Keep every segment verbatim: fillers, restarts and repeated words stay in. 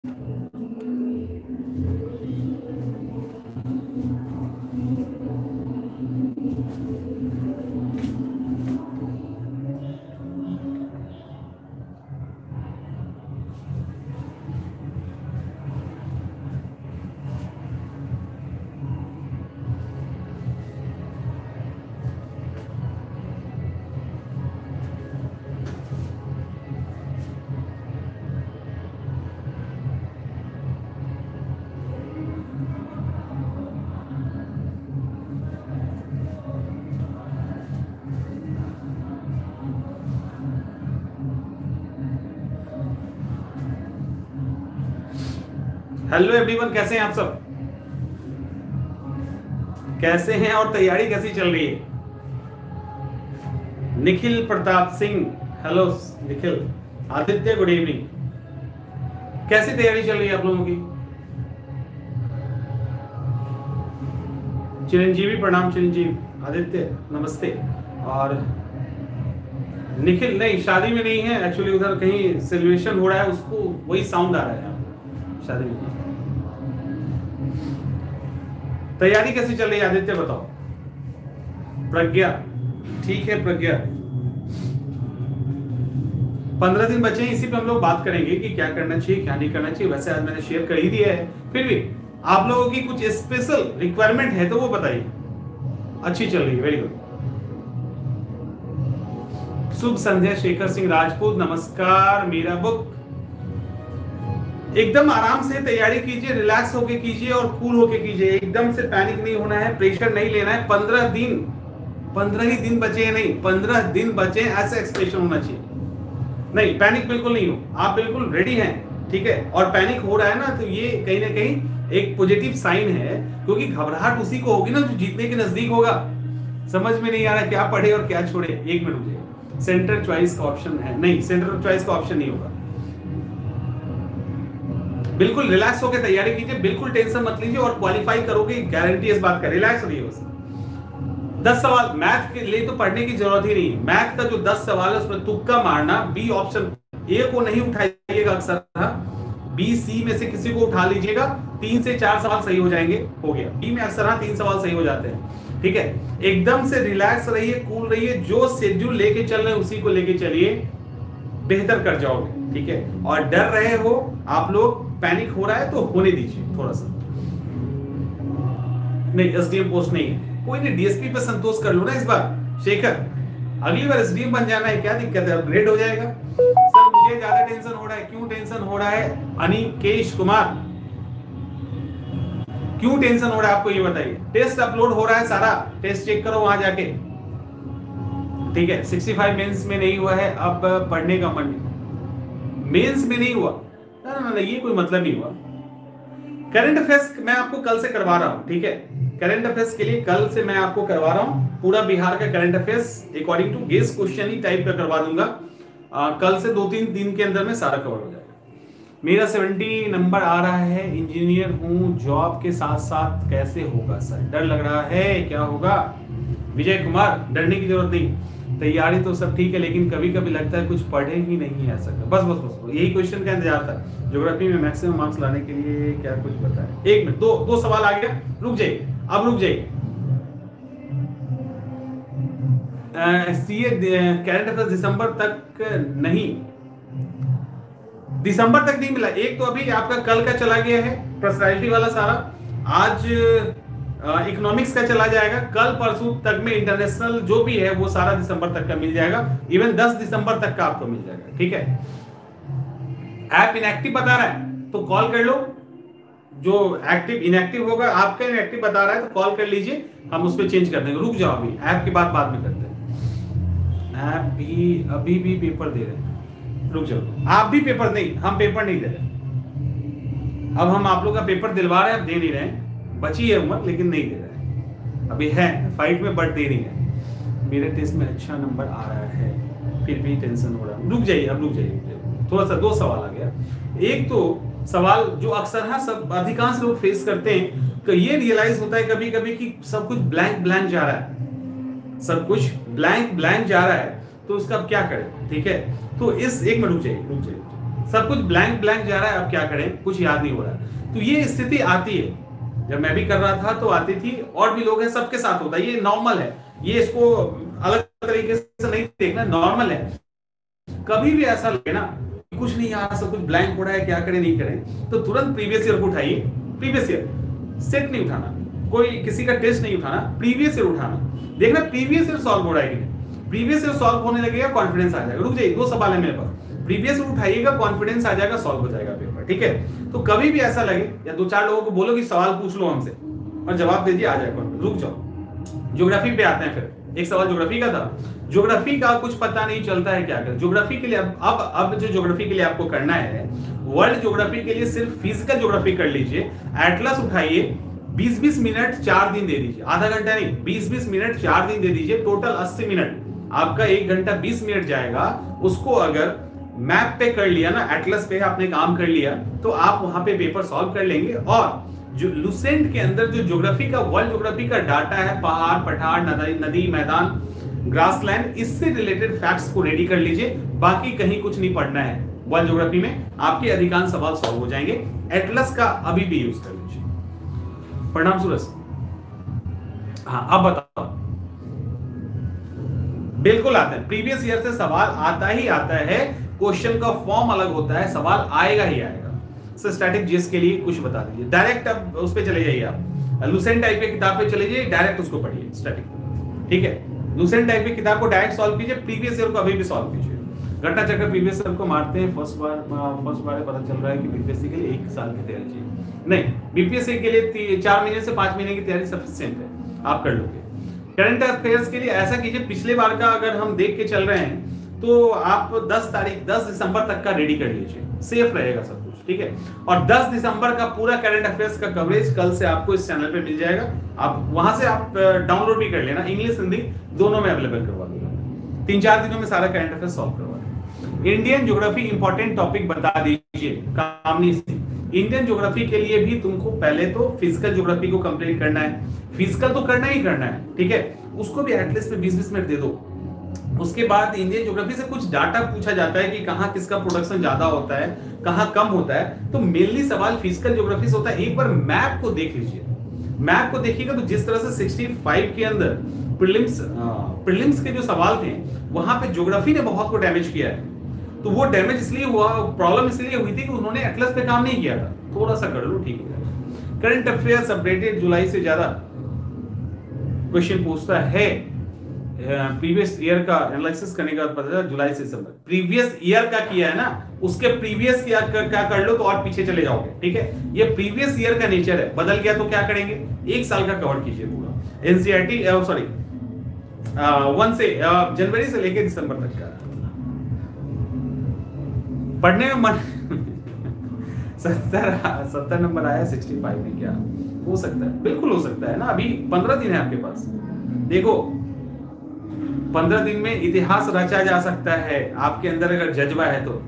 Hello everyone, कैसे हैं आप सब? कैसे हैं और तैयारी कैसी चल रही है? Nikhil Pratap Singh, hello Nikhil. Aditya, good evening. कैसी तैयारी चल रही है आप लोगों की? चिरंजीवी, प्रणाम चिरंजीवी। आदित्य नमस्ते। और निखिल, नहीं शादी में नहीं है एक्चुअली, उधर कहीं सेलिब्रेशन हो रहा है, उसको वही साउंड आ रहा है। शादी में तैयारी कैसी चल रही है आदित्य, बताओ। प्रज्ञा, ठीक है प्रज्ञा। पंद्रह दिन बचे हैं, इसी पे हम लोग बात करेंगे कि क्या करना चाहिए क्या नहीं करना चाहिए। वैसे आज मैंने शेयर कर ही दिया है, फिर भी आप लोगों की कुछ स्पेशल रिक्वायरमेंट है तो वो बताइए। अच्छी चल रही है, वेरी गुड। शुभ संध्या शेखर सिंह राजपूत, नमस्कार। मीरा बुक, एकदम आराम से तैयारी कीजिए, रिलैक्स होके कीजिए और कूल होके कीजिए। एकदम से पैनिक नहीं होना है, प्रेशर नहीं लेना है। पंद्रह दिन, पंद्रह ही दिन बचे हैं, नहीं पंद्रह दिन बचे, ऐसा एक्सप्रेशन होना चाहिए। नहीं, पैनिक बिल्कुल नहीं हो, आप बिल्कुल रेडी हैं, ठीक है। और पैनिक हो रहा है ना, तो ये कहीं ना कहीं एक पॉजिटिव साइन है, क्योंकि घबराहट उसी को होगी ना जो जीतने के नजदीक होगा। समझ में नहीं आ रहा क्या पढ़े और क्या छोड़े। एक मिनट मुझे, सेंटर चॉइस का ऑप्शन है, नहीं सेंटर चॉइस का ऑप्शन नहीं होगा। बिल्कुल रिलैक्स होकर तैयारी कीजिए, बिल्कुल टेंशन मत लीजिए और क्वालिफाई करोगे, गारंटी इस बात का। रिलैक्स रहिए बस। दस सवाल मैथ के लिए तो पढ़ने की जरूरत ही नहीं। मैथ का जो दस सवाल है उसमें तुक्का मारना। बी ऑप्शन, ए को नहीं उठाइएगा अक्सर, बी सी में से किसी को उठा लीजिएगा, तीन से चार सवाल सही हो जाएंगे, हो गया। बी में अक्सर हाँ तीन सवाल सही हो जाते हैं, ठीक है। एकदम से रिलैक्स रहिए, कूल रहिए, जो शेड्यूल लेके चल रहे हैं उसी को लेके चलिए, बेहतर कर जाओगे, ठीक है। और डर रहे हो आप लोग, पैनिक हो रहा है तो होने दीजिए थोड़ा सा। नहीं, एसडीएम पोस्ट नहीं है, कोई नहीं, डीएसपी पे संतोष कर लो ना इस बार। शेखर, अगली बार एसडीएम बन जाना है, क्या दिक्कत है, अपग्रेड हो जाएगा। सर मुझे ज्यादा टेंशन हो रहा है, क्यों टेंशन हो रहा है? अनिकेश कुमार, क्यों टेंशन हो रहा है आपको ये बताइए। टेस्ट अपलोड हो रहा है, सारा टेस्ट चेक करो वहां जाके, ठीक है। पैंसठ मेंस में नहीं हुआ है, अब पढ़ने का मन नहीं। मेंस में नहीं हुआ ना ना ना, ये कोई मतलब नहीं हुआ। करंट अफेयर्स मैं आपको कल से करवा रहा हूं, ठीक है। करंट अफेयर्स के लिए कल से मैं आपको करवा रहा हूं, पूरा बिहार का current affairs according to guess question ही टाइप का करवा दूंगा। आ, कल से दो तीन दिन के अंदर में सारा कवर हो जाएगा। मेरा सत्तर नंबर आ रहा है, इंजीनियर हूं, जॉब के साथ साथ कैसे होगा सर? डर लग रहा है, क्या होगा? विजय कुमार, डरने की जरूरत नहीं, तैयारी तो सब ठीक है, लेकिन कभी कभी लगता है कुछ पढ़े ही नहीं है ऐसा। बस बस बस यही क्वेश्चन का इंतजार था। ज्योग्राफी में मैक्सिमम मार्क्स लाने के लिए क्या कुछ बताएं? एक मिनट, दो दो सवाल आ गया, रुक जाइए, अब रुक जाइए। सीए करंट अफेयर्स दिसंबर तक नहीं, दिसंबर तक नहीं मिला। एक तो अभी आपका कल का चला गया है, पर्सनैलिटी वाला सारा, आज इकोनॉमिक्स का चला जाएगा, कल परसों तक में इंटरनेशनल जो भी है वो सारा दिसंबर तक का मिल जाएगा, इवन दस दिसंबर तक का आपको मिल जाएगा, ठीक है। ऐप इनएक्टिव बता रहा है तो कॉल कर लो, जो एक्टिव इनएक्टिव होगा, आपका इनएक्टिव बता रहा है तो कॉल कर लीजिए, हम उस पर चेंज कर देंगे। रुक जाओ, अभी ऐप की बात बाद में करते हैं। ऐप भी अभी भी पेपर दे रहे हैं, रुक जाओ। आप भी पेपर नहीं, हम पेपर नहीं दे रहे, अब हम आप लोग का पेपर दिलवा रहे हैं, दे नहीं रहे हैं, बची है उम्र लेकिन नहीं दे रहा है, अभी है फाइट में बट दे नहीं है। मेरे टेस्ट में अच्छा नंबर आ रहा है, फिर भी टेंशन हो रहा है। रुक जाइए, अब रुक जाइए, थोड़ा सा दो सवाल आ गया। एक तो सवाल जो अक्सर हाँ सब अधिकांश लोग फेस करते हैं, तो ये रियलाइज होता है कभी कभी कि सब कुछ ब्लैंक ब्लैंक जा रहा है, सब कुछ ब्लैंक ब्लैंक जा रहा है, तो उसका अब क्या करें, ठीक है। तो इस एक मिनट रुक जाइए, रुक जाइए, सब कुछ ब्लैंक ब्लैंक जा रहा है, अब क्या करें, कुछ याद नहीं हो रहा है। तो ये स्थिति आती है, जब मैं भी कर रहा था तो आती थी, और भी लोग हैं, सबके साथ होता है, ये नॉर्मल है, ये इसको अलग तरीके से नहीं देखना, नॉर्मल है। कभी भी ऐसा लगे ना कुछ नहीं यार, सब कुछ ब्लैंक हो रहा है, क्या करें नहीं करें, तो तुरंत प्रीवियस ईयर को उठाइए। प्रीवियस ईयर सेट नहीं उठाना, कोई किसी का टेस्ट नहीं उठाना, प्रीवियस ईयर उठाना, देखना प्रीवियस ईयर सॉल्व हो रहा है कि नहीं। प्रीवियस ईयर सॉल्व होने लगेगा, कॉन्फिडेंस आ जाएगा। रुक जाइए, दो सवाल है मेरे पास, प्रीवियस ईयर उठाइएगा, कॉन्फिडेंस आ जाएगा, सॉल्व हो जाएगा पेपर, ठीक है। तो कभी भी ऐसा लगे या दो चार लोगों को बोलो कि सवाल पूछ लो हमसे और जवाब दीजिए, आ जाएगा। रुक जाओ, ज्योग्राफी पे आते हैं। फिर एक सवाल ज्योग्राफी का था, ज्योग्राफी का कुछ पता नहीं चलता है, क्या करें ज्योग्राफी के लिए। अब अब अब जो ज्योग्राफी के लिए आपको करना है, वर्ल्ड ज्योग्राफी के लिए सिर्फ फिजिकल ज्योग्राफी कर लीजिए। एटलस उठाइए, बीस बीस मिनट चार दिन दे दीजिए, आधा घंटा नहीं, बीस बीस मिनट चार दिन दे दीजिए, टोटल अस्सी मिनट, आपका एक घंटा बीस मिनट जाएगा। उसको अगर मैप पे कर लिया ना, एटलस पे आपने काम कर लिया, तो आप वहां पे पेपर सॉल्व कर लेंगे। और जो लुसेंट के अंदर जो ज्योग्राफी का, वर्ल्ड ज्योग्राफी का डाटा है, पहाड़ पठार, नदी नदी मैदान, ग्रासलैंड, इससे रिलेटेड फैक्ट्स को रेडी कर लीजिए। बाकी कहीं कुछ नहीं पढ़ना है वर्ल्ड ज्योग्राफी में, आपके अधिकांश सवाल सॉल्व हो जाएंगे। एटलस का अभी भी यूज कर लीजिए। प्रणाम सूरज। हाँ अब बताओ। बिल्कुल आते हैं, प्रीवियस ईयर से सवाल आता ही आता है, क्वेश्चन का फॉर्म अलग होता है, सवाल आएगा ही आएगा। सो स्टैटिक जीएस के लिए कुछ बता दीजिए, डायरेक्ट अब उस पे चले जाइए, आप लुसेंट टाइप के किताब पे चले जाइए, डायरेक्ट उसको पढ़िए स्टैटिक, ठीक है। लुसेंट टाइप की किताब को डायरेक्ट सॉल्व कीजिए, प्रीवियस ईयर को अभी भी सॉल्व कीजिए। घटना चक्र प्रीवियस ईयर को मारते हैं, फर्स्ट बार फर्स्ट बार पता चल रहा है कि बीपीएससी के लिए एक साल की तैयारी चाहिए। नहीं, बीपीएससी के लिए चार महीने से पांच महीने की तैयारी सफिशिएंट है, आप कर लोगे। करंट अफेयर्स के लिए ऐसा कीजिए, पिछले बार का अगर हम देख के चल रहे हैं तो आप दस तारीख दस दिसंबर तक का रेडी कर लीजिए, सेफ रहेगा सब कुछ, ठीक है। और दस दिसंबर का पूरा करंट अफेयर्स का कवरेज कल से आपको इस चैनल पे मिल जाएगा, आप वहां से आप डाउनलोड भी कर लेना, इंग्लिश हिंदी दोनों में अवेलेबल करवा दूंगा। तीन चार दिनों में सारा करंट अफेयर्स सॉल्व करवा देंगे। इंडियन ज्योग्राफी इंपॉर्टेंट टॉपिक बता दीजिए कामनी से। इंडियन ज्योग्राफी के लिए भी तुमको पहले तो फिजिकल ज्योग्राफी को कंप्लीट करना है, फिजिकल तो करना ही करना है, ठीक है, उसको भी एटलीस्ट में बीस बीस मिनट दे दो। उसके बाद इंडियन ज्योग्राफी से कुछ डाटा पूछा जाता है कि कहां किसका प्रोडक्शन ज्यादा होता है, कहां कम होता है, तो मेनली सवाल फिजिकल ज्योग्राफी से होता है। एक बार मैप को देख लीजिए, मैप को देखिएगा तो जिस तरह से पैंसठ के अंदर प्रीलिम्स प्रीलिम्स के जो सवाल थे वहां पे ज्योग्राफी ने बहुत को डैमेज किया है, तो वो डैमेज इसलिए हुआ, प्रॉब्लम इसलिए हुई थी कि उन्होंने एटलस पे काम नहीं किया था। थोड़ा सा कर लो, ठीक हो जाएगा। करंट अफेयर्स अपडेटेड जुलाई से ज्यादा क्वेश्चन पूछता है, प्रीवियस ईयर का एनालिसिस करने का पता चला जुलाई से दिसंबर, प्रीवियस ईयर का किया है ना, उसके प्रीवियस क्या क्या कर लो तो और पीछे चले जाओगे, ठीक है। ये प्रीवियस ईयर का नेचर है, बदल गया तो क्या करेंगे, एक साल का कवर कीजिए पूरा एनसीईआरटी, सॉरी वन से जनवरी से लेके दिसंबर तक का पढ़ने में मन सत्तर सत्तर नंबर आया सिक्सटी फाइव में, क्या हो सकता है, बिल्कुल हो सकता है ना। अभी पंद्रह दिन है आपके पास, देखो पंद्रह दिन में इतिहास रचा जा सकता है आपके अंदर अगर जज्बा है तो।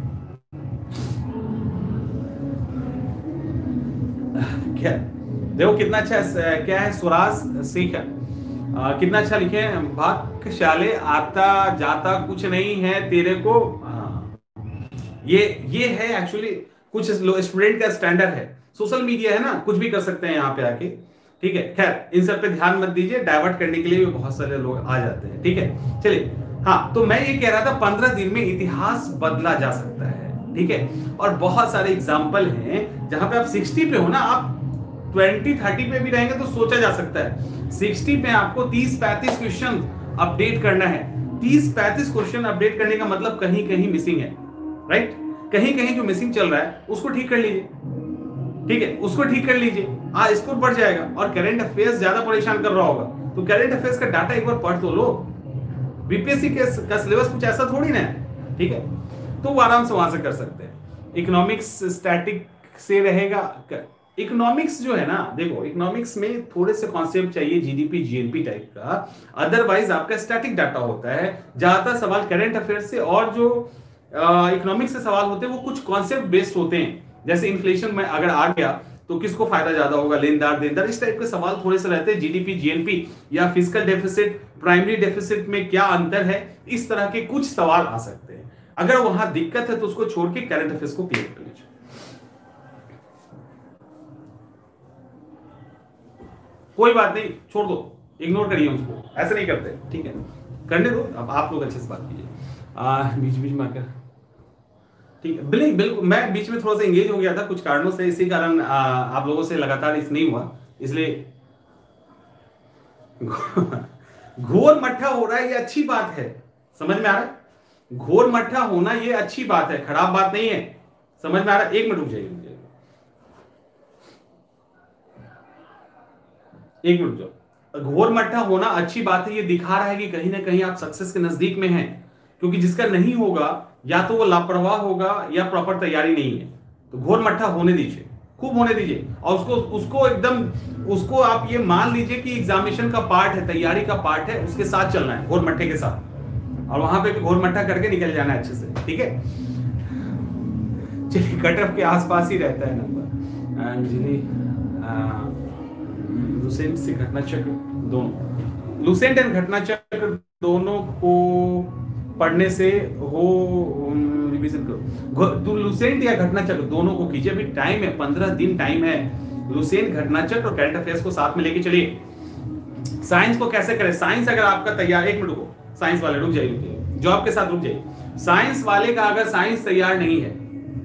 क्या देखो कितना अच्छा क्या है, स्वराज शेख है, कितना अच्छा लिखे हैं, भाग्यशाली आता जाता कुछ नहीं है तेरे को। ये ये है एक्चुअली कुछ स्टूडेंट का स्टैंडर्ड है, सोशल मीडिया है ना, कुछ भी कर सकते हैं यहाँ पे आके, ठीक है। खैर इन सब पे ध्यान मत दीजिए, डाइवर्ट करने के लिए भी बहुत सारे लोग आ जाते हैं, ठीक है। चलिए हाँ, तो मैं ये कह रहा था पंद्रह दिन में इतिहास बदला जा सकता है, ठीक है। और बहुत सारे एग्जाम्पल हैं जहां पे आप साठ पे हो ना, आप बीस तीस पे भी रहेंगे तो सोचा जा सकता है। साठ पे आपको तीस पैंतीस क्वेश्चन अपडेट करना है, तीस पैंतीस क्वेश्चन अपडेट करने का मतलब कहीं कहीं मिसिंग है, राइट, कहीं कहीं जो मिसिंग चल रहा है उसको ठीक कर लीजिए, ठीक है, उसको ठीक कर लीजिए, आ स्कोर बढ़ जाएगा। और करंट अफेयर्स ज्यादा परेशान कर रहा होगा तो करंट अफेयर्स का डाटा एक बार पढ़ तो लो, बीपीएससी के का सिलेबस कुछ ऐसा थोड़ी ना है, ठीक है, तो वो आराम से वहां से कर सकते हैं। इकोनॉमिक्स स्टैटिक से रहेगा। इकोनॉमिक्स जो है ना, देखो इकोनॉमिक्स में थोड़े से कॉन्सेप्ट चाहिए जीडीपी जीएनपी टाइप का, अदरवाइज आपका स्टैटिक डाटा होता है। ज्यादातर सवाल करंट अफेयर्स से और जो इकोनॉमिक्स से सवाल होते हैं वो कुछ कॉन्सेप्ट बेस्ड होते हैं, जैसे इन्फ्लेशन में अगर आ गया तो किसको फायदा ज्यादा होगा, लेनदार देनदार, इस टाइप के सवाल थोड़े से रहते हैं। जीडीपी जीएनपी या फिजिकल डेफिसिट प्राइमरी डेफिसिट में क्या अंतर है, इस तरह के कुछ सवाल आ सकते हैं। अगर वहां दिक्कत है तो उसको छोड़ के करंट अफेयर्स को क्लियर कर लीजिए। कोई बात नहीं, छोड़ दो, इग्नोर करिए उसको, ऐसे नहीं करते, ठीक है, करने दो। अब आप लोग अच्छे से बात कीजिए, बीच बीच में आकर, ठीक है। बिल्कुल बिल्कुल, मैं बीच में थोड़ा सा एंगेज हो गया था कुछ कारणों से, इसी कारण आ, आप लोगों से लगातार इस नहीं हुआ, इसलिए घोर मट्ठा हो रहा है, ये अच्छी बात है, समझ में आ रहा है? घोर मट्ठा होना ये अच्छी बात है, खराब बात नहीं है, समझ में आ रहा है? एक मिनट रुक जाइए, एक मिनट जाओ। घोर मट्ठा होना अच्छी बात है, ये दिखा रहा है कि कहीं ना कहीं आप सक्सेस के नजदीक में हैं, क्योंकि जिसका नहीं होगा या तो वो लापरवाह होगा या प्रॉपर तैयारी नहीं है। तो घोर मट्ठा होने दीजिए, खूब होने दीजिए, और उसको उसको एकदम उसको आप ये मान लीजिए कि एग्जामिनेशन का पार्ट है, तैयारी का पार्ट है, उसके साथ चलना है, घोर मट्ठे के साथ, और वहां पे भी घोर मट्ठा करके निकल जाना है अच्छे से, ठीक है। चलिए, कट ऑफ के आसपास ही रहता है नंबर। अंजलि, लुसेंट से घटना चक्र दोनों, लुसेंट एंड घटना चक्र दोनों को पढ़ने से हो रिवीजन करो। तो लुसेंट या घटना चक्र दोनों को कीजिए, अभी टाइम है, पंद्रह दिन टाइम है। लुसेंट, घटना चक्र और करंट अफेयर्स को साथ में लेके चलिए। साइंस को कैसे करें? साइंस अगर आपका तैयार, एक मिनट रुको, साइंस वाले रुक जाइए, जॉब के साथ रुक जाइए। साइंस वाले का अगर साइंस तैयार नहीं है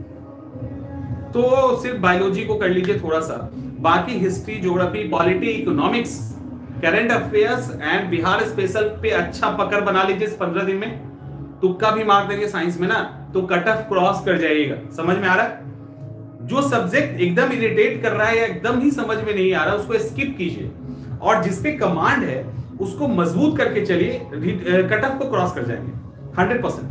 तो सिर्फ बायोलॉजी को कर लीजिए थोड़ा सा, बाकी history, geography, polity, economics, current affairs and Bihar special पे अच्छा पकड़ बना लीजिए इस पंद्रह दिन में। तुक्का भी मार देंगे साइंस में ना तो कट ऑफ क्रॉस कर जाइएगा, समझ में आ रहा है? जो सब्जेक्ट एकदम इरिटेट कर रहा है या एकदम ही समझ में नहीं आ रहा उसको स्किप कीजिए, और जिसपे कमांड है उसको मजबूत करके चलिए, कट ऑफ को क्रॉस कर जाएंगे hundred percent.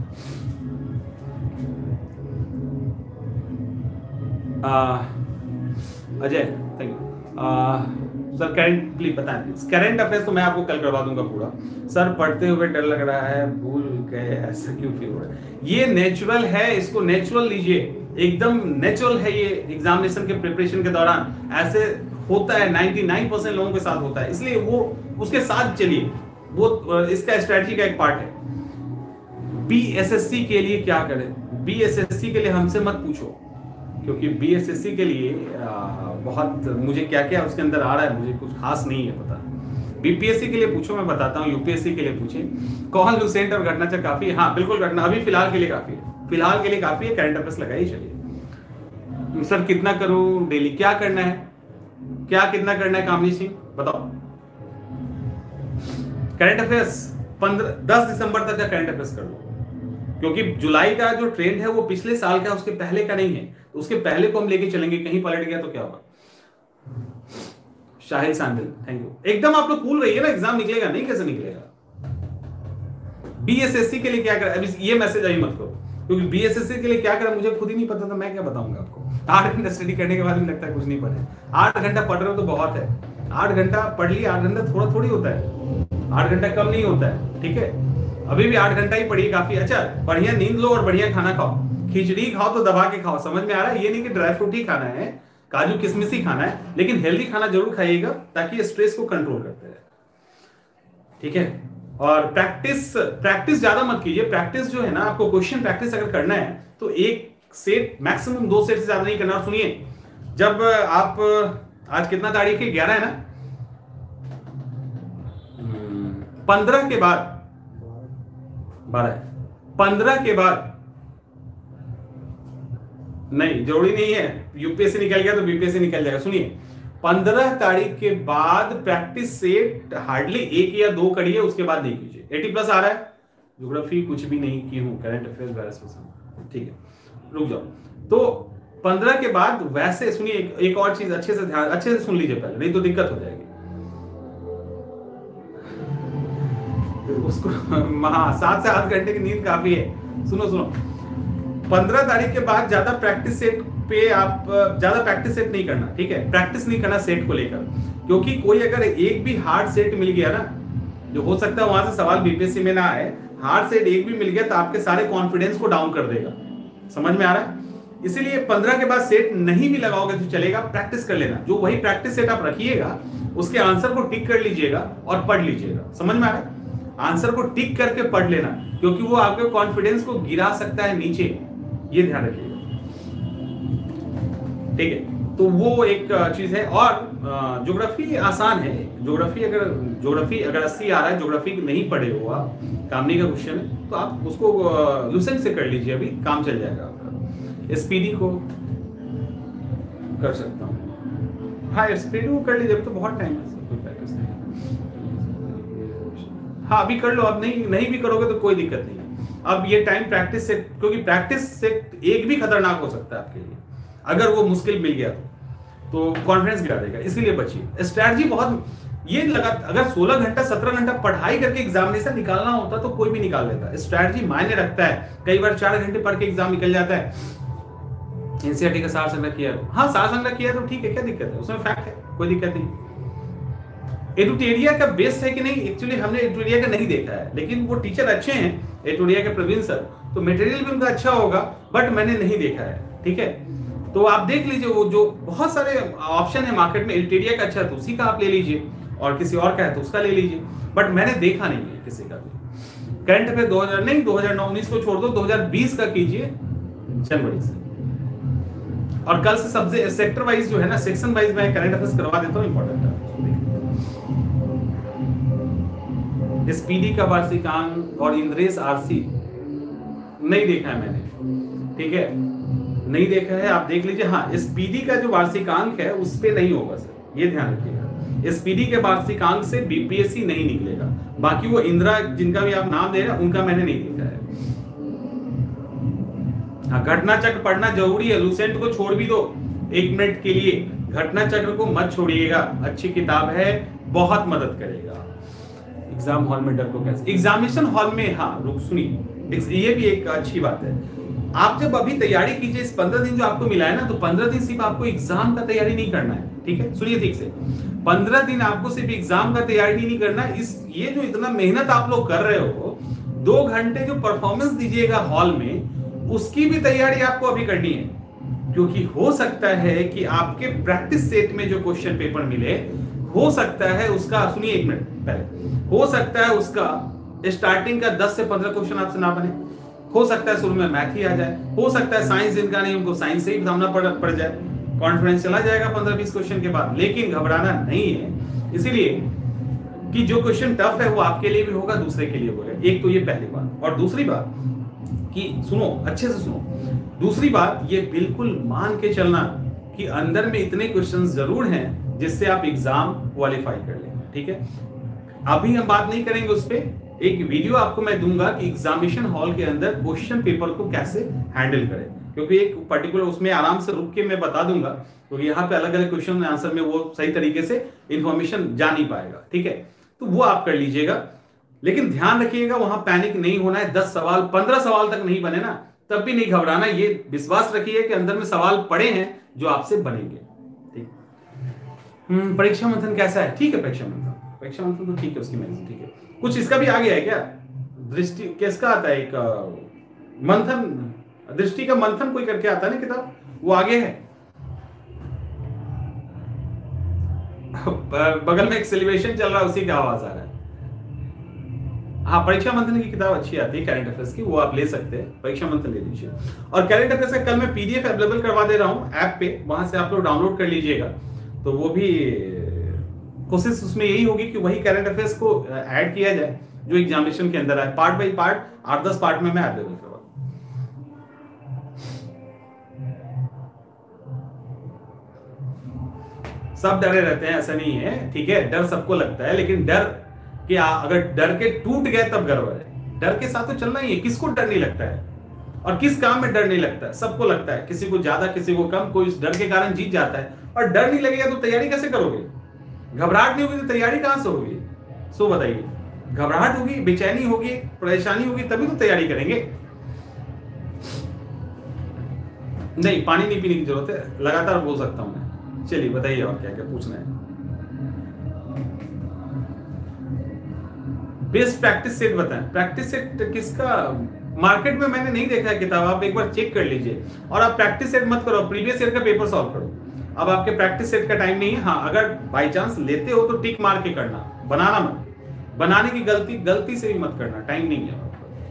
Ajay, thank you sir. Current please बताएं प्लीज, करंट अफेयर्स तो मैं आपको कल करवा दूंगा पूरा। सर पढ़ते हुए डर लग रहा है, भूल गए, ऐसा क्यों फील हो रहा है? ये नेचुरल है, इसको नेचुरल लीजिए, एकदम नेचुरल है ये। एग्जामिनेशन के प्रिपरेशन के दौरान ऐसे होता है, निन्यानवे परसेंट लोगों के साथ होता है, इसलिए वो उसके साथ चलिए, वो इसका स्ट्रेटजी का एक पार्ट है। बीएसएससी के लिए क्या करें? बीएसएससी के लिए हमसे मत पूछो, क्योंकि बीएसएससी के लिए आ, बहुत मुझे क्या क्या उसके अंदर आ रहा है, मुझे कुछ खास नहीं है पता। बीपीएससी के लिए पूछो, मैं बताता हूँ। यूपीएससी के लिए पूछे, कौन लुसेंट और घटना चक्र काफी है? हाँ बिल्कुल, घटना अभी फिलहाल के लिए काफी है, फिलहाल के लिए काफी है। करंट अफेयर्स लगाइए, चलिए। सर कितना करूं डेली? क्या करना है, क्या कितना करना है कामनी सिंह बताओ? करंट अफेयर्स पंद्रह दस दिसंबर तक का करंट अफेयर्स कर लो, क्योंकि जुलाई का जो ट्रेंड है वो पिछले साल का, उसके पहले का नहीं है, उसके पहले को हम लेके चलेंगे। कहीं पलट गया तो क्या होगा? Shahid Sandil, thank you. एकदम आप लोग कूल रहिए ना, एग्जाम निकलेगा नहीं, कैसे निकलेगा? बीएसएससी के लिए क्या करें? अभी ये मैसेज आई मत करो, क्योंकि बीएसएससी के लिए क्या करें मुझे खुद ही नहीं पता था, मैं क्या बताऊंगा आपको? आठ घंटा स्टडी करने के बाद भी लगता है कुछ नहीं पढ़े। आठ घंटा पढ़ रहे हो तो बहुत है, आठ घंटा पढ़ लिया, आठ घंटा थोड़ा थोड़ी होता है, आठ घंटा कम नहीं होता है, ठीक है? अभी भी आठ घंटा ही पढ़िए, काफी। अच्छा, बढ़िया नींद लो और बढ़िया खाना खाओ, खिचड़ी खाओ तो दबा के खाओ, समझ में आ रहा है? ये नहीं कि ड्राई फ्रूट ही खाना है, काजू किशमिश ही खाना है, लेकिन हेल्दी खाना जरूर खाइएगा ताकि स्ट्रेस को कंट्रोल करते रहे, ठीक है? और प्रैक्टिस प्रैक्टिस ज्यादा मत कीजिए। प्रैक्टिस जो है ना, आपको क्वेश्चन प्रैक्टिस अगर करना है तो एक सेट, मैक्सिमम दो सेट से ज्यादा नहीं करना। सुनिए, जब आप, आज कितना तारीख है? ग्यारह है ना? पंद्रह के बाद, बारह, पंद्रह के बाद नहीं, जरूरी नहीं है यूपीएससी निकल गया तो बीपीएससी निकल जाएगा। सुनिए, पंद्रह तारीख के बाद प्रैक्टिस सेट हार्डली एक या दो करिए, उसके बाद नहीं कीजिए। अस्सी प्लस आ रहा है, ज्योग्राफी कुछ भी नहीं की हूं, करंट अफेयर्स वायरस पसंद, ठीक है, रुक जाओ। तो पंद्रह के बाद वैसे सुनिए, एक, एक और चीज अच्छे से ध्यान, अच्छे से सुन लीजिए पहले, नहीं तो दिक्कत हो जाएगी। उसको हाँ, सात से आठ घंटे की नींद काफी है। सुनो सुनो, पंद्रह तारीख के बाद ज्यादा प्रैक्टिस सेट पे आप ज्यादा प्रैक्टिस सेट नहीं करना, ठीक है? प्रैक्टिस नहीं करना सेट को लेकर, क्योंकि कोई अगर एक भी हार्ड सेट मिल गया ना, जो हो सकता है वहां से सवाल बीपीएससी में ना आए, हार्ड सेट एक भी मिल गया तो आपके सारे कॉन्फिडेंस को डाउन कर देगा, समझ में आ रहा है? इसीलिए पंद्रह के बाद सेट नहीं भी लगाओगे तो चलेगा, प्रैक्टिस कर लेना। जो वही प्रैक्टिस सेट आप रखिएगा, उसके आंसर को टिक कर लीजिएगा और पढ़ लीजिएगा, समझ में आ रहा है? आंसर को टिक करके पढ़ लेना, क्योंकि वो आपके कॉन्फिडेंस को गिरा सकता है नीचे, ये ध्यान रखिएगा, ठीक है। तो वो एक चीज है। और ज्योग्राफी आसान है, ज्योग्राफी अगर ज्योग्राफी अगर अस्सी आ रहा है, ज्योग्राफी नहीं पढ़े हो आप, कामनी का क्वेश्चन है, तो आप उसको लुसेंट से कर लीजिए, अभी काम चल जाएगा आपका। स्पीडी को कर सकता हूँ, हाँ स्पीडी को कर लीजिए, तो बहुत टाइम है, कोई प्रैक्टिस नहीं। हाँ अभी कर लो, अब नहीं नहीं भी करोगे तो कोई दिक्कत नहीं है। अब ये टाइम प्रैक्टिस से, क्योंकि प्रैक्टिस से एक भी खतरनाक हो सकता है आपके लिए, अगर वो मुश्किल मिल गया तो कॉन्फिडेंस गिरा देगा, इसीलिए बचिए। स्ट्रैटेजी बहुत ये लगा, अगर सोलह घंटा सत्रह घंटा पढ़ाई करके एग्जामिनेशन निकालना होता तो कोई भी निकाल लेता। स्ट्रैटेजी मायने रखता है, कई बार चार घंटे पढ़ के एग्जाम निकल जाता है। एनसीईआरटी का सार संग्रह किया, हाँ सार संग्रह किया तो ठीक है, क्या दिक्कत है उसमें, फैक्ट है, कोई दिक्कत नहीं। एडुटेरिया का बेस्ट है कि नहीं, एक्चुअली हमने एडुटेरिया का नहीं देखा है, लेकिन वो टीचर अच्छे हैं एडुटेरिया के प्रवीण सर, तो मटेरियल भी उनका अच्छा होगा, बट मैंने नहीं देखा है, ठीक है। तो आप देख लीजिए, वो जो बहुत सारे ऑप्शन है मार्केट में, एडुटेरिया का अच्छा है तो उसी का आप ले लीजिए, और किसी और का है तो उसका ले लीजिए, बट मैंने देखा नहीं है किसी का भी। करंट अफेयर दो हज़ार नहीं दो हज़ार नौ उन्नीस को छोड़ दो, दो हज़ार बीस का कीजिए जनवरी से। और कल से सबसे सेक्टर वाइज जो है ना, सेक्शन वाइज मैं करंट अफेयर्स करवा देता हूँ, इंपॉर्टेंट है। स्पीडी का वार्षिकांक और इंद्रेश आरसी नहीं देखा है मैंने, ठीक है, नहीं देखा है, आप देख लीजिए। हाँ स्पीडी का जो वार्षिकांक है उस पे नहीं होगा सर, ये ध्यान रखिएगा। स्पीडी के वार्षिकांक से बीपीएससी नहीं निकलेगा, बाकी वो इंदिरा जिनका भी आप नाम दे रहे हैं उनका मैंने नहीं देखा है। हाँ घटना चक्र पढ़ना जरूरी है, लुसेंट को छोड़ भी दो एक मिनट के लिए, घटना चक्र को मत छोड़िएगा, अच्छी किताब है, बहुत मदद करेगा। एग्जाम हॉल में डर को कैसे, एग्जामिनेशन हॉल में, हाँ रुक सुनिए, ये भी एक अच्छी बात है। आप जब अभी तैयारी कीजिए, इस पंद्रह दिन जो आपको मिला है ना, तो पंद्रह दिन सिर्फ आपको एग्जाम का तैयारी नहीं करना है, ठीक है, सुनिए ठीक से, पंद्रह दिन आपको सिर्फ एग्जाम का तैयारी नहीं करना। इस ये जो इतना मेहनत आप लोग कर रहे हो, दो घंटे जो परफॉर्मेंस दीजिएगा हॉल में, उसकी भी तैयारी आपको अभी करनी है, क्योंकि हो सकता है कि आपके प्रैक्टिस सेट में जो क्वेश्चन पेपर मिले, हो सकता है उसका, सुनिए एक मिनट पहले, हो सकता है उसका स्टार्टिंग का दस से पंद्रह क्वेश्चन आपसे ना बने, हो सकता है शुरू में मैथ ही आ जाए, हो सकता है साइंस जिनका नहीं उनको साइंस से ही सामना पड़, पड़ जाए, कॉन्फिडेंस चला जाएगा पंद्रह बीस क्वेश्चन के बाद। लेकिन घबराना नहीं है, इसीलिए कि जो क्वेश्चन टफ है वो आपके लिए भी होगा, दूसरे के लिए होगा। एक तो ये पहली बात, और दूसरी बात कि सुनो, अच्छे से सुनो, दूसरी बात ये बिल्कुल मान के चलना कि अंदर में इतने क्वेश्चन जरूर हैं जिससे आप एग्जाम क्वालिफाई कर लेंगे, ठीक है। अभी हम बात नहीं करेंगे उस पर, एक वीडियो आपको मैं दूंगा कि एग्जामिनेशन हॉल के अंदर क्वेश्चन पेपर को कैसे हैंडल करें, क्योंकि एक पर्टिकुलर उसमें आराम से रुक के मैं बता दूंगा, क्योंकि तो यहाँ पे अलग अलग क्वेश्चन आंसर में वो सही तरीके से इंफॉर्मेशन जा नहीं पाएगा, ठीक है, तो वो आप कर लीजिएगा। लेकिन ध्यान रखिएगा वहां पैनिक नहीं होना है, दस सवाल पंद्रह सवाल तक नहीं बने ना, तब भी नहीं घबराना, ये विश्वास रखिए कि अंदर में सवाल पड़े हैं जो आपसे बनेंगे, ठीक। हम्म परीक्षा मंथन कैसा है, ठीक है, परीक्षा मंथन परीक्षा मंथन तो ठीक है, उसकी मेहनत ठीक है। कुछ इसका भी आ गया है क्या, दृष्टि किसका आता है, एक मंथन, दृष्टि का मंथन कोई करके आता है ना किताब, वो आगे है। बगल में एक सेलिब्रेशन चल रहा है, उसी का आवाज आ रहा है। हाँ परीक्षा मंथन की किताब अच्छी आती है करंट अफेयर्स की, वो आप ले सकते हैं, परीक्षा मंथन ले लीजिए। और करंट अफेयर्स का कल मैं पीडीएफ अवेलेबल करवा दे रहा हूँ ऐप पे, वहां से आप लोग डाउनलोड कर लीजिएगा। तो वो भी कोशिश उसमें यही होगी कि वही करंट अफेयर्स को ऐड किया जाए जो एग्जामिनेशन के अंदर आए, पार्ट बाई पार्ट, आठ दस पार्ट में मैं अवेलेबल करवा। सब डरे रहते हैं, ऐसा नहीं है, ठीक है, डर सबको लगता है, लेकिन डर कि अगर डर के टूट गए तब गर्व है। डर के साथ तो चलना ही है, किसको डर नहीं लगता है, और किस काम में डर नहीं लगता है, सबको लगता है, किसी को ज्यादा किसी को कम, कोई इस डर के कारण जीत जाता है। और डर नहीं लगेगा तो तैयारी कैसे करोगे, घबराहट नहीं होगी तो तैयारी कहां से होगी, सो बताइए। घबराहट होगी, बेचैनी होगी, परेशानी होगी, तभी तो तैयारी करेंगे। नहीं पानी नहीं पीने की जरूरत है, लगातार बोल सकता हूं मैं। चलिए बताइए और क्या क्या पूछना है। बेस्ट प्रैक्टिस सेट बताएं, प्रैक्टिस सेट किसका, मार्केट में मैंने नहीं देखा है किताब, आप एक बार चेक कर लीजिए। और आप प्रैक्टिस सेट मत करो, प्रीवियस ईयर का पेपर सॉल्व करो। अब आपके प्रैक्टिस सेट का टाइम नहीं है। हाँ अगर बाई चांस लेते हो तो टिक मार के करना, बनाना मत, बनाने की गलती गलती से भी मत करना, टाइम नहीं है।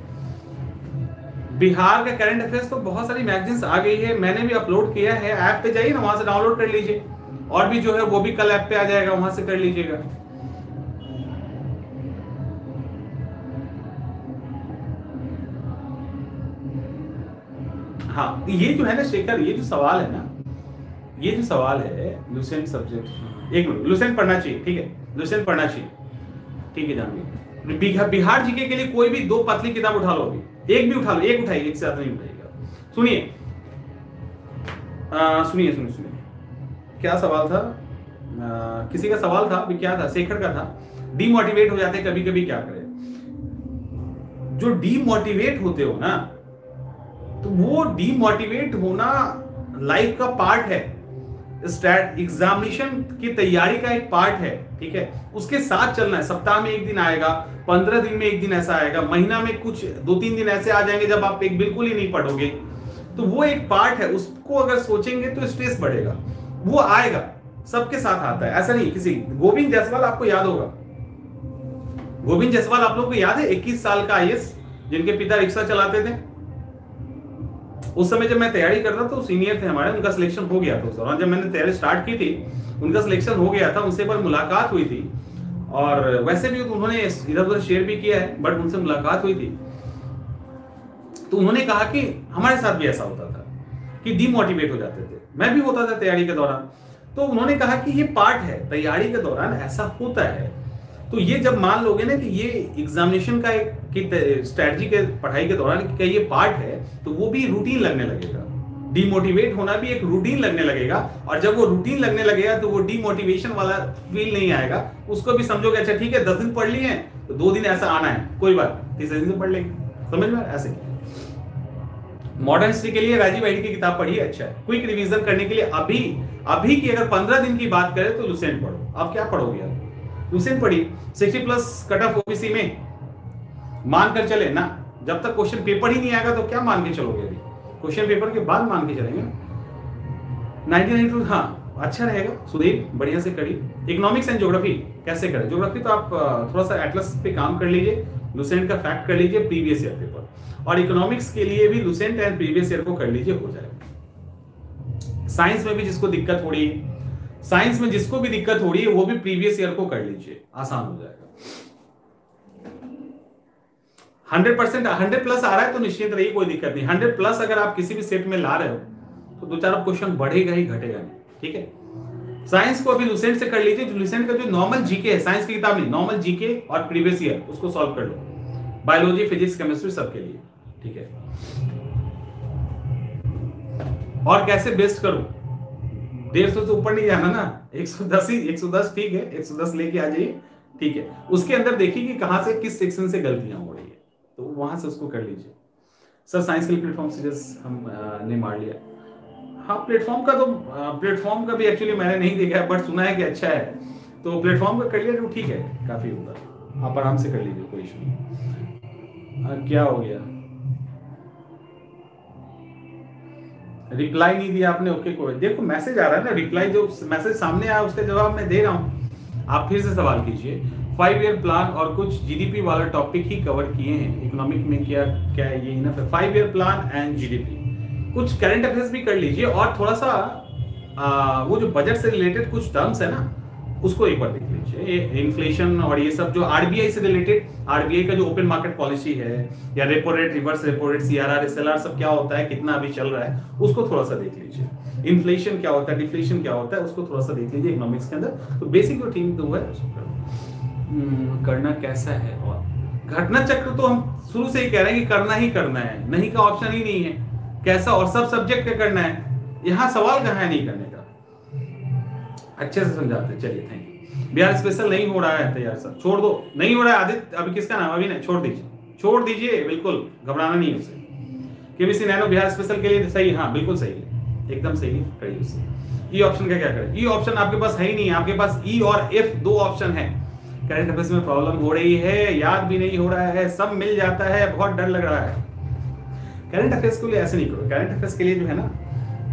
बिहार का करंट अफेयर्स तो बहुत सारी मैगजीन्स आ गई है, मैंने भी अपलोड किया है, ऐप पे जाइए ना, वहां से डाउनलोड कर लीजिए, और भी जो है वो भी कल ऐप पे आ जाएगा, वहां से कर लीजिएगा। हाँ, ये जो है ना शेखर, ये जो सवाल है ना, ये जो सवाल है लुसेंट सब्जेक्ट, एक मिनट, लुसेंट पढ़ना चाहिए, ठीक है, लुसेंट पढ़ना चाहिए, ठीक है जानिए। बिहार बिहार जीके के लिए कोई भी दो पतली किताब उठा लो, अभी एक भी उठा लो, एक उठाइए, एक से ज्यादा नहीं उठाइएगा। सुनिए सुनिए सुनिए सुनिए क्या सवाल था, आ, किसी का सवाल था, अभी क्या था, शेखर का था, डीमोटिवेट हो जाते हैं कभी कभी, क्या करें। जो डीमोटिवेट होते हो ना, तो वो डीमोटिवेट होना लाइफ का पार्ट है, स्टैट एग्जामिनेशन की तैयारी का एक पार्ट है, ठीक है, उसके साथ चलना है। सप्ताह में एक दिन आएगा, पंद्रह दिन में एक दिन ऐसा आएगा, महीना में कुछ दो तीन दिन ऐसे आ जाएंगे जब आप एक बिल्कुल ही नहीं पढ़ोगे, तो वो एक पार्ट है, उसको अगर सोचेंगे तो स्ट्रेस बढ़ेगा, वो आएगा, सबके साथ आता है, ऐसा नहीं किसी। गोविंद जायसवाल आपको याद होगा, गोविंद जायसवाल आप लोगों को याद है, इक्कीस साल का आई ए एस, जिनके पिता रिक्शा चलाते थे। उस समय जब मैं तैयारी कर रहा था तो सीनियर थे हमारे, उनका सिलेक्शन हो गया था उस दौरान, जब मैंने तैयारी स्टार्ट की थी उनका सिलेक्शन हो गया था, उनसे पर मुलाकात हुई थी, और वैसे भी उन्होंने इधर उधर शेयर भी किया है, बट उनसे मुलाकात हुई थी, तो उन्होंने कहा कि हमारे साथ भी ऐसा होता था कि डीमोटिवेट हो जाते थे, मैं भी होता था तैयारी के दौरान। तो उन्होंने कहा कि ये पार्ट है, तैयारी के दौरान ऐसा होता है। तो ये जब मान लोगे ना कि ये एग्जामिनेशन का एक की स्ट्रेटजी के पढ़ाई के दौरान कि ये पार्ट है, तो वो भी रूटीन लगने लगेगा, डीमोटिवेट होना भी एक रूटीन लगने लगेगा, और जब वो रूटीन लगने लगेगा तो वो डीमोटिवेशन वाला फील नहीं आएगा, उसको भी समझोगे अच्छा ठीक है दस दिन पढ़ लिए हैं तो दो दिन ऐसा आना है, कोई बात, तीसरे दिन से पढ़ लेंगे, समझ में ऐसे। मॉडर्न हिस्ट्री के लिए राजीव आईडी की किताब पढ़िए, अच्छा है। क्विक रिवीजन करने के लिए अभी अभी की अगर पंद्रह दिन की बात करें तो लुसेंट पढ़ो। आप क्या पढ़ोगे यार, लुसेंट पढ़िए। Sixty plus cut off OBC में मान कर चले ना, जब तक क्वेश्चन पेपर ही नहीं आएगा तो क्या मान के चलोगे, अभी क्वेश्चन पेपर के बाद मान के चलेंगे। नाइनटीन नाइंटी टू हाँ अच्छा रहेगा, सुधीर बढ़िया से करिए। इकोनॉमिक्स एंड ज्योग्राफी कैसे करें, ज्योग्राफी तो आप थोड़ा सा एटलस पे काम कर लीजिए, लुसेंट का फैक्ट कर लीजिए, प्रीवियस ईयर पेपर, और इकोनॉमिक्स के लिए भी लुसेंट एंड प्रीवियस ईयर को कर लीजिए, हो जाएगा। साइंस में भी जिसको दिक्कत हो रही है, साइंस में जिसको भी दिक्कत हो रही है वो भी प्रीवियस ईयर को कर लीजिए, आसान हो जाएगा। हंड्रेड परसेंट हंड्रेड प्लस आ रहा है तो निश्चित रहिए, कोई दिक्कत नहीं। हंड्रेड प्लस अगर आप किसी भी सेट में ला रहे हो तो दो चार क्वेश्चन बढ़ेगा ही, घटेगा नहीं, ठीक है। साइंस को अभी लुसेंट से कर लीजिए, जो लुसेंट का जो नॉर्मल जीके है, साइंस की किताब नहीं, नॉर्मल जीके और प्रीवियस ईयर उसको सॉल्व कर लो, बायोलॉजी फिजिक्स केमिस्ट्री सबके लिए, ठीक है। और कैसे बेस्ट करूं, डेढ़ सौ से ऊपर नहीं जाना ना, एक सौ दस ही, एक सौ दस ठीक है, एक सौ दस लेके आ जाइए, ठीक है। उसके अंदर देखिए कि कहां से किस सेक्शन से गलतियां हो रही है, तो वहां से उसको कर लीजिए। सर साइंस के प्लेटफॉर्म से हम ने मार लिया, हाँ प्लेटफॉर्म का तो प्लेटफॉर्म का भी एक्चुअली मैंने नहीं देखा है, बट सुना है कि अच्छा है, तो प्लेटफॉर्म का कर लिया तो ठीक है, काफी होगा, आप आराम से कर लीजिए, कोई इशू नहीं। क्या हो गया, रिप्लाई नहीं दिया आपने, ओके कोई, देखो मैसेज आ रहा है ना, रिप्लाई जो मैसेज सामने आया उसका जवाब मैं दे रहा हूं, आप फिर से सवाल कीजिए। फाइव ईयर प्लान और कुछ जीडीपी वाला टॉपिक ही कवर किए हैं, इकोनॉमिक में क्या क्या ये इनफ है। Five year plan and GDP, कुछ करंट अफेयर्स भी कर लीजिए, और थोड़ा सा आ, वो जो बजट से रिलेटेड कुछ टर्म्स है ना उसको एक बार देख लीजिए, इन्फ्लेशन और ये सब जो आरबीआई से रिलेटेड, आरबीआई का जो ओपन मार्केट पॉलिसी है, या repo rate, reverse repo rate, CRR, SLR सब क्या होता है, कितना अभी चल रहा है, उसको थोड़ा सा देख लीजिए। इन्फ्लेशन क्या होता है, डिफ्लेशन क्या होता है, उसको थोड़ा सा देख लीजिए इकोनॉमिक्स के अंदर। तो बेसिक जो थीम तो है उसको करना कैसा है, और घटना चक्र तो हम शुरू से ही कह रहे हैं कि करना ही करना है, नहीं का ऑप्शन ही नहीं है, कैसा, और सब सब्जेक्ट का करना है, यहाँ सवाल कहाँ है नहीं करने का, अच्छे से समझाते हैं। चलिए थैंक यू। बिहार स्पेशल नहीं हो रहा है तैयार सर, छोड़ दो, नहीं हो रहा है आदित्य, अभी किसका नाम, अभी नहीं, छोड़ दीजिए, छोड़ दीजिए, बिल्कुल घबराना नहीं है उसे। केबीसी नैनो बिहार स्पेशल के लिए सही, हाँ बिल्कुल सही है, एकदम सही है, करिए उससे। ई ऑप्शन का क्या करें, ई ऑप्शन आपके पास है ही नहीं, आपके पास ई और एफ दो ऑप्शन है। करंट अफेयर्स में प्रॉब्लम हो रही है, याद भी नहीं हो रहा है, सब मिल जाता है, बहुत डर लग रहा है। करंट अफेयर्स के लिए ऐसे नहीं करो, करंट अफेयर्स के लिए जो है ना,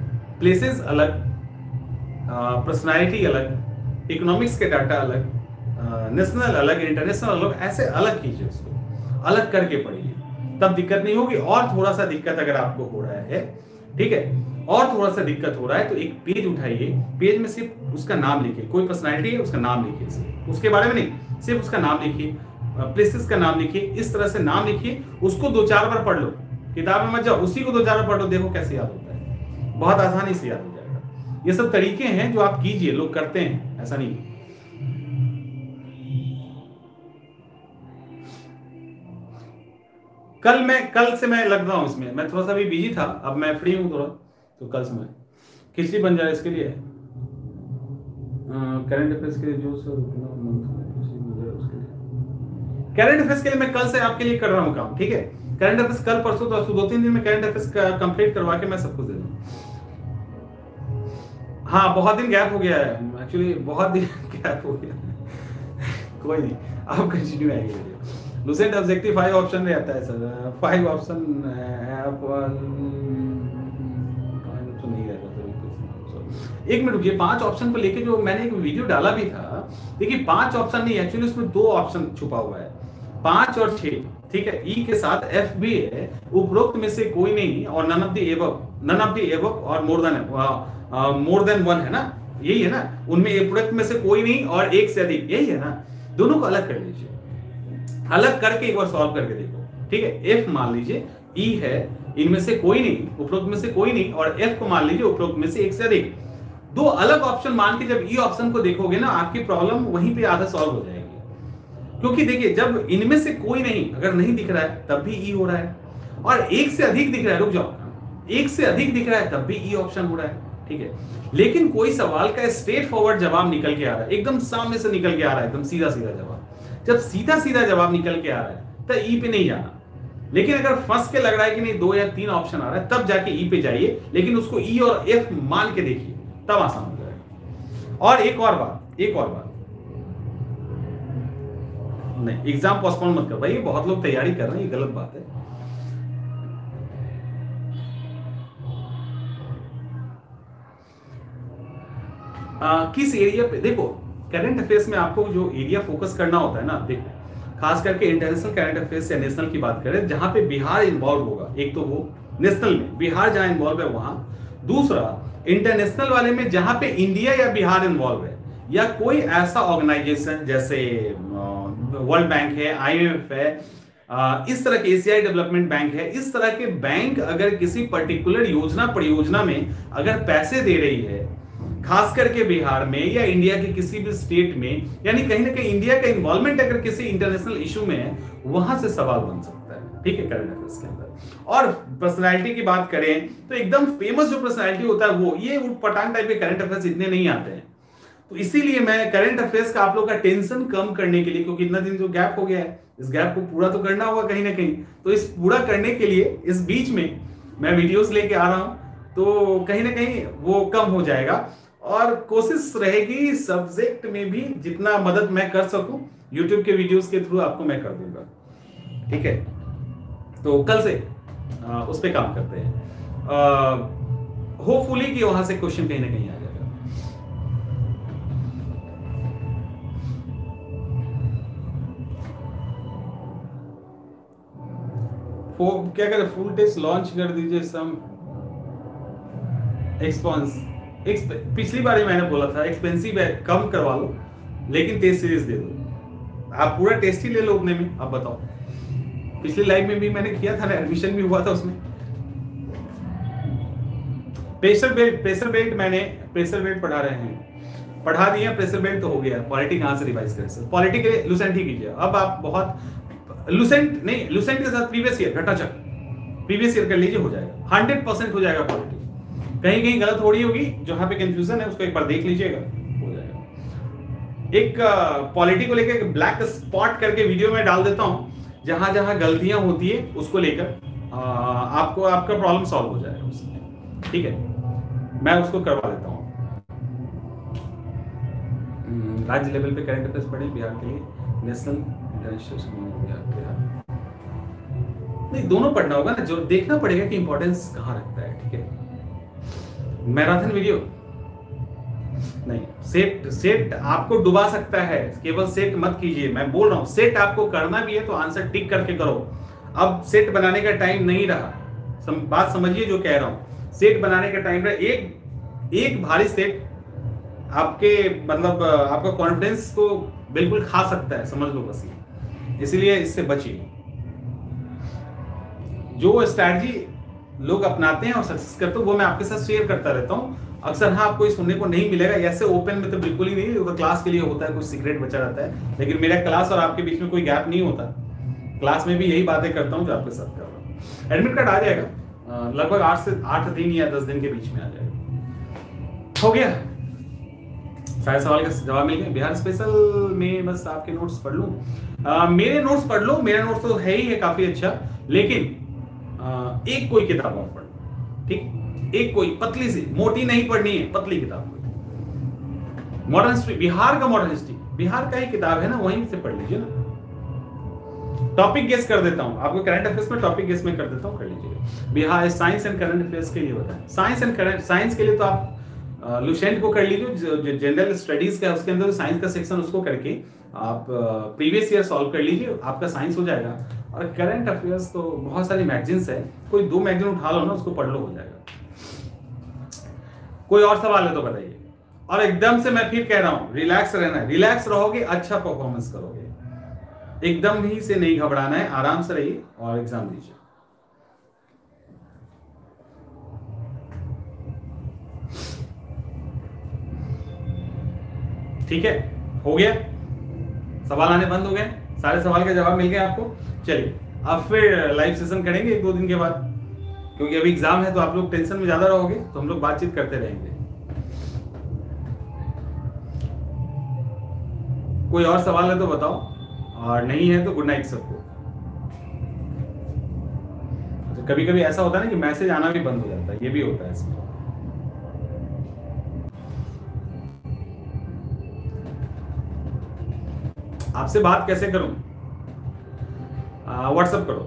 प्लेसेस अलग, पर्सनालिटी अलग, इकोनॉमिक्स के डाटा अलग, नेशनल अलग, इंटरनेशनल अलग, ऐसे अलग कीजिए, उसको अलग करके पढ़िए, तब दिक्कत नहीं होगी। और थोड़ा सा दिक्कत अगर आपको हो रहा है, ठीक है, और थोड़ा सा दिक्कत हो रहा है, तो एक पेज उठाइए, पेज में सिर्फ उसका नाम लिखिए, कोई पर्सनालिटी है उसका नाम लिखिए, उसके बारे में नहीं, सिर्फ उसका नाम लिखिए, प्लेसेस का नाम लिखिए, इस तरह से नाम लिखिए, उसको दो चार बार पढ़ लो, किताब में मत जाओ, उसी को दो चार बार पढ़ लो, देखो कैसे याद होता है, बहुत आसानी से याद हो जाएगा। ये सब तरीके हैं जो आप कीजिए, लोग करते हैं, ऐसा नहीं। कल मैं कल से मैं लग रहा हूं इसमें, मैं थोड़ा सा भी बिजी था, अब मैं फ्री हूं थोड़ा, तो कल से मैं खिचड़ी बन जाए इसके लिए, करंट अफेयर्स के लिए जो सर उसके लिए करंट अफेयर्स के लिए मैं कल से आपके लिए कर रहा हूं काम, ठीक है। करंट अफेयर्स कल परसों तो दो तीन दिन में करंट अफेयर्स का कंप्लीट करवा के मैं सब कुछ दे दूंगा। हाँ, बहुत दिन गैप हो गया है एक्चुअली, बहुत दिन गैप हो गया कोई नहीं, अब कंटिन्यू आएगी video. Lucent objective five option रहता है सर, फाइव ऑप्शन तो नहीं रहता सर। एक मिनट रुकिए, पांच ऑप्शन को लेके जो मैंने एक वीडियो डाला भी था, देखिए पांच ऑप्शन नहीं, एक्चुअली उसमें दो ऑप्शन छुपा हुआ है, पांच और छह, ठीक है। ई के साथ एफ भी है, उपरोक्त में से कोई नहीं, और none of the above, none of the above और more than more than one है ना, यही है ना, उनमें उपरोक्त में से कोई नहीं और एक से अधिक, यही है ना। दोनों को अलग कर लीजिए, अलग करके एक बार सॉल्व करके देखो, ठीक है। एफ मान लीजिए, ई है, इनमें से कोई नहीं, उपरोक्त में से कोई नहीं, और एफ को मान लीजिए उपरोक्त में से एक से अधिक। दो अलग ऑप्शन मान के जब ई ऑप्शन को देखोगे ना, आपकी प्रॉब्लम वहीं पे आधा सॉल्व हो जाएगी। क्योंकि देखिए, जब इनमें से कोई नहीं अगर नहीं दिख रहा है तब भी ई हो रहा है, और एक से अधिक दिख रहा है, रुक जाओ, एक से अधिक दिख रहा है तब भी ई ऑप्शन हो रहा है, ठीक है। लेकिन कोई सवाल का स्ट्रेट फॉरवर्ड जवाब निकल के आ रहा है, एकदम सामने से निकल के आ रहा है, एकदम सीधा सीधा जवाब, जब सीधा सीधा जवाब निकल के आ रहा है तो ई पे नहीं जाना। लेकिन अगर फंस के लग रहा है कि नहीं, दो या तीन ऑप्शन आ रहा है, तब जाके ई पे जाइए, लेकिन उसको ई और एफ मान के देखिए, तब आसान हो जाएगा। और एक और बात, एक और बात, नहीं, एग्जाम पोस्टपोन मत कर भाई, बहुत लोग तैयारी कर रहे हैं, ये गलत बात है। आ, किस एरिया पे, देखो करंट अफेयर्स में आपको जो एरिया फोकस करना होता है ना, देखो खास करके इंटरनेशनल करंट अफेयर्स या नेशनल की बात करें, जहां पे बिहार इन्वॉल्व होगा, एक तो वो नेशनल में बिहार जहां इन्वॉल्व है वहां, दूसरा इंटरनेशनल वाले में जहां पे इंडिया या बिहार इन्वॉल्व है, या कोई ऐसा ऑर्गेनाइजेशन जैसे वर्ल्ड बैंक है, आईएमएफ है, इस तरह के एशियाई डेवलपमेंट बैंक है, इस तरह के बैंक अगर किसी पर्टिकुलर योजना परियोजना में अगर पैसे दे रही है, खास करके बिहार में या इंडिया के किसी भी स्टेट में, यानी कहीं ना कहीं इंडिया का इन्वॉल्वमेंट अगर किसी इंटरनेशनल इशू में है, वहां से सवाल बन सकता है, ठीक है, करंट अफेयर्स के अंदर। और पर्सनालिटी की बात करें तो एकदम फेमस जो पर्सनालिटी होता है वो, ये उटपटांग टाइप के करंट अफेयर्स इतने नहीं आते हैं। तो इसीलिए मैं करंट अफेयर्स का आप लोग का टेंशन कम करने के लिए, क्योंकि इतना दिन जो गैप हो गया है, इस गैप को पूरा तो करना होगा कहीं ना कहीं, तो इस पूरा करने के लिए इस बीच में मैं वीडियोस लेके आ रहा हूं, तो कहीं ना कहीं वो कम हो जाएगा। और कोशिश रहेगी सब्जेक्ट में भी जितना मदद मैं कर सकूं यूट्यूब के वीडियोस के थ्रू आपको मैं कर दूंगा, ठीक है। तो कल से आ, उस पर काम करते हैं, होपफुली कि वहां से क्वेश्चन कहीं ना कहीं आ जाएगा। क्या करें, फुल टेस्ट लॉन्च कर दीजिए, सम एक्सपॉन्स, पिछली बार ही मैंने बोला था एक्सपेंसिव है, कम करवा लो, लेकिन टेस्ट सीरीज दे दो, आप पूरा टेस्ट ही ले लो उतने में। अब बताओ, पिछली लाइव में भी मैंने किया था ना, एडमिशन भी हुआ था उसमें। प्रेशर बेल्ट, प्रेशर बेल्ट मैंने प्रेशर बेल्ट पढ़ा रहे हैं, पढ़ा दिया, प्रेशर बेल्ट तो हो गया, पॉलिटी कहां से रिवाइज करें सर, पॉलिटी के लिए लुसेंट ही कीजिए। अब आप बहुत लुसेंट नहीं, लुसेंट के साथ प्रीवियस ईयर घटाचक प्रीवियस ईयर कर लीजिए, हो जाएगा, हंड्रेड परसेंट हो जाएगा। पॉलिटी कहीं कहीं गलत हो रही होगी, जहां पे कंफ्यूजन है उसको एक बार देख लीजिएगा, हो जाएगा। एक पॉलिटी को लेकर ब्लैक स्पॉट करके वीडियो में डाल देता हूं, जहां जहां गलतियां होती है उसको लेकर आपको आपका प्रॉब्लम सॉल्व हो जाएगा उसमें, ठीक है, मैं उसको करवा देता हूं। राज्य लेवल पे करंट अफेयर्स पढ़े बिहार के लिए, नेशनल बिहार नहीं, दोनों पढ़ना होगा ना, जो देखना पड़ेगा कि इंपॉर्टेंस कहां रखता है, ठीक है। मैराथन वीडियो नहीं, सेट सेट आपको डुबा सकता है, केवल सेट मत कीजिए। मैं बोल रहा हूं सेट आपको करना भी है तो आंसर टिक करके करो। अब सेट बनाने का टाइम नहीं रहा, सम, बात समझिए जो कह रहा हूं। सेट बनाने का टाइम रहा, एक एक भारी सेट आपके मतलब आपका कॉन्फिडेंस को बिल्कुल खा सकता है, समझ लो बस ये। इसलिए इससे बचिए। जो स्ट्रैटेजी लोग अपनाते हैं और सक्सेस करते हैं वो मैं आपके साथ शेयर करता रहता हूं। अक्सर हाँ आपको सुनने को नहीं मिलेगा, ऐसे ओपन में तो बिल्कुल ही नहीं, तो क्लास के लिए होता है, कुछ सीक्रेट बचा रहता है। लेकिन मेरा क्लास और आपके बीच में कोई गैप नहीं होता, क्लास में भी यही बातें करता हूं जो आपके साथ कर रहा हूं। एडमिट कार्ड आ जाएगा लगभग आठ से आठ दिन या दस दिन के बीच में आ जाएगा। हो गया, सारे सवाल का जवाब मिल गया। बिहार स्पेशल में बस आपके नोट्स पढ़ लूं, आ, मेरे नोट्स पढ़ लो। मेरा नोट्स तो है ही है काफी अच्छा, लेकिन आ, एक कोई किताब और पढ़, ठीक, एक कोई पतली सी, मोटी नहीं पढ़नी है, पतली किताब कोई। मॉडर्न हिस्ट्री, बिहार का मॉडर्न हिस्ट्री, बिहार का ही किताब है ना, वहीं से पढ़ लीजिए ना। टॉपिक गेस कर देता हूं आपको, करंट अफेयर्स में टॉपिक गेस में कर देता हूं, कर लीजिएगा। Bihar science and current affairs के लिए बताएं। साइंस एंड करंट, साइंस के लिए तो आप लुसेंट को कर लीजिए, जो जनरल स्टडीज का उसके अंदर साइंस का सेक्शन, उसको करके आप प्रीवियस ईयर सॉल्व कर लीजिए, आपका साइंस हो जाएगा। और करंट अफेयर्स तो बहुत सारी मैगजीन्स है, कोई दो मैगजीन उठा लो ना, उसको पढ़ लो, हो जाएगा। कोई और सवाल है तो बताइए। और एकदम से मैं फिर कह रहा हूं, रिलैक्स रहना है, रिलैक्स रहोगे अच्छा परफॉर्मेंस करोगे, एकदम ही से नहीं घबराना है, आराम से रहिए और एग्जाम दीजिए। ठीक है, हो गया, सवाल आने बंद हो गए, सारे सवाल का जवाब मिल गया आपको। चलिए अब फिर लाइव सेशन करेंगे एक दो दिन के बाद, क्योंकि अभी एग्जाम है तो आप लोग टेंशन में ज्यादा रहोगे, तो हम लोग बातचीत करते रहेंगे। कोई और सवाल है तो बताओ, और नहीं है तो गुड नाइट सबको। कभी कभी ऐसा होता है ना कि मैसेज आना भी बंद हो जाता है, ये भी होता है इसमें। आपसे बात कैसे करूं? व्हाट्सएप करो।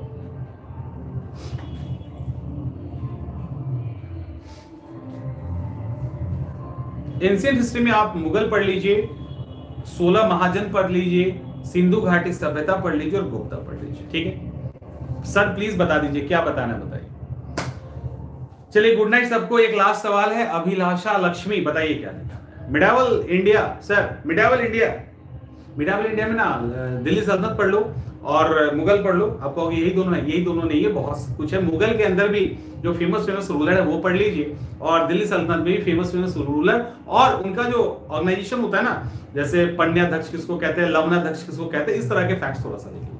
एंशिएंट हिस्ट्री में आप मुगल पढ़ लीजिए, सोलह महाजन पढ़ लीजिए, सिंधु घाटी सभ्यता पढ़ लीजिए और गुप्ता पढ़ लीजिए। ठीक है सर, प्लीज बता दीजिए क्या बताना है, बताइए। चलिए गुड नाइट सबको। एक लास्ट सवाल है, अभिलाषा लक्ष्मी, बताइए क्या लिखा है। Medieval India, sir medieval India, medieval India में ना दिल्ली सल्तनत पढ़ लो और मुगल पढ़ लो। आप कहोगे यही दोनों है, यही दोनों नहीं है, बहुत कुछ है। मुगल के अंदर भी जो फेमस फेमस रूलर है वो पढ़ लीजिए, और दिल्ली सल्तनत में भी फेमस फेमस रूलर और उनका जो ऑर्गेनाइजेशन होता है ना, जैसे पन्याध्यक्ष किसको कहते हैं, लवणाध्यक्ष किसको कहते हैं, इस तरह के फैक्ट्स थोड़ा सा देख लीजिए।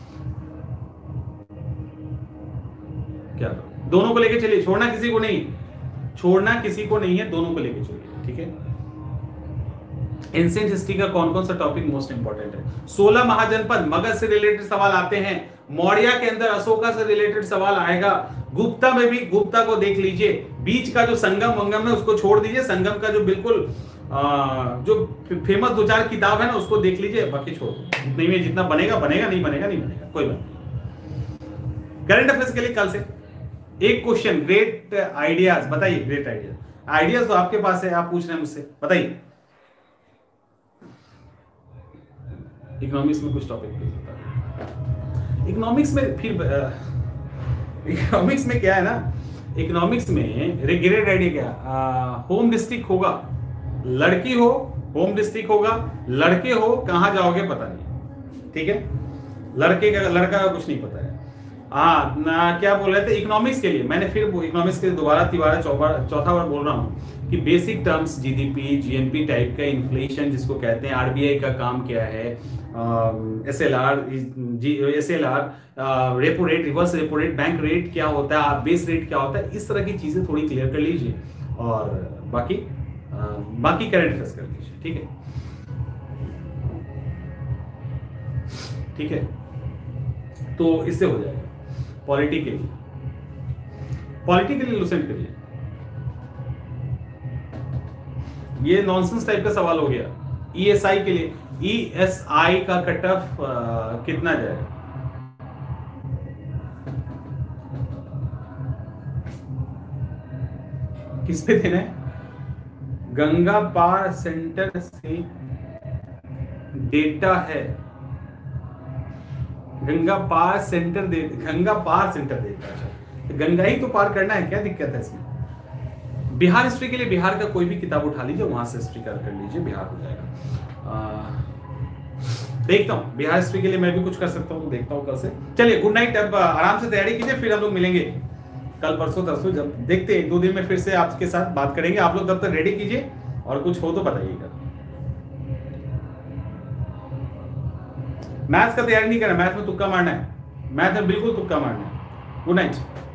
क्या करो, दोनों को लेके चलिए, छोड़ना किसी को नहीं, छोड़ना किसी को नहीं है, दोनों को लेके चलिए। ठीक है, एंशिएंट हिस्ट्री का कौन कौन सा टॉपिक मोस्ट इंपॉर्टेंट है? सोलह महाजनपद, मगध से रिलेटेड सवाल आते हैं, मौर्य के अंदर अशोका से रिलेटेड सवाल आएगा, गुप्ता में भी गुप्ता को देख लीजिए, बीच का जो संगम वंगम है उसको छोड़ दीजिए, संगम का जो बिल्कुल आ, जो फेमस दो चार किताब है ना उसको देख लीजिए, बाकी छोड़ दो। नहीं में जितना बनेगा बनेगा, नहीं बनेगा नहीं बनेगा, कोई बात नहीं। करंट अफेयर्स के लिए कल से एक क्वेश्चन, ग्रेट आइडियाज, बताइए ग्रेट आइडियाज। आइडियाज तो आपके पास है, आप पूछ रहे हैं मुझसे, बताइए। इकोनॉमिक्स में कुछ टॉपिक प्लीज बता। इकोनॉमिक्स में फिर इकोनॉमिक्स में क्या है ना, इकोनॉमिक्स में ग्रेट आइडिया क्या, होम डिस्ट्रिक्ट होगा, लड़की हो होम डिस्ट्रिक्ट होगा, लड़के हो कहां जाओगे पता नहीं। ठीक है, लड़के का लड़का का कुछ नहीं पता है। हाँ ना, क्या बोल रहे थे इकोनॉमिक्स के लिए, मैंने फिर इकोनॉमिक्स के लिए दोबारा तिबारा चौथा बार बोल रहा हूँ कि basic terms, GDP, GNP type का, इन्फ्लेशन जिसको कहते हैं, आरबीआई का काम क्या है, SLR, SLR, repo rate, reverse repo rate, bank rate क्या होता है, बेस रेट क्या होता है, इस तरह की चीजें थोड़ी क्लियर कर लीजिए, और बाकी आ, बाकी करंट अफेयर्स कर लीजिए। ठीक है, ठीक है, तो इससे हो जाएगा। पॉलिटी के लिए, पॉलिटी के लिए लुसेंट करिए, ये नॉनसेंस टाइप का सवाल हो गया। ईएसआई के लिए, ईएसआई का कट ऑफ कितना जाएगा, किस पे देना है, गंगा पार सेंटर से डेटा है, गंगा पार सेंटर दे, गंगा पार सेंटर देता है, तो गंगा ही तो पार करना है, क्या दिक्कत है इसमें। बिहार हिस्ट्री के लिए बिहार का कोई भी किताब उठा लीजिए, वहां से हिस्ट्री कर कर लीजिए, बिहार हो जाएगा। आ, देखता हूँ बिहार हिस्ट्री के लिए मैं भी कुछ कर सकता हूँ, देखता हूँ कल से। चलिए गुड नाइट, अब आराम से तैयारी कीजिए, फिर हम लोग मिलेंगे कल परसों तरसों, जब देखते हैं दो दिन में फिर से आपके साथ बात करेंगे। आप लोग तब तक रेडी कीजिए और कुछ हो तो बताइएगा। मैथ्स का तैयारी नहीं करना, मैथ्स में तुक्का मारना है, मैथ में बिल्कुल तुक्का मारना है। Good night.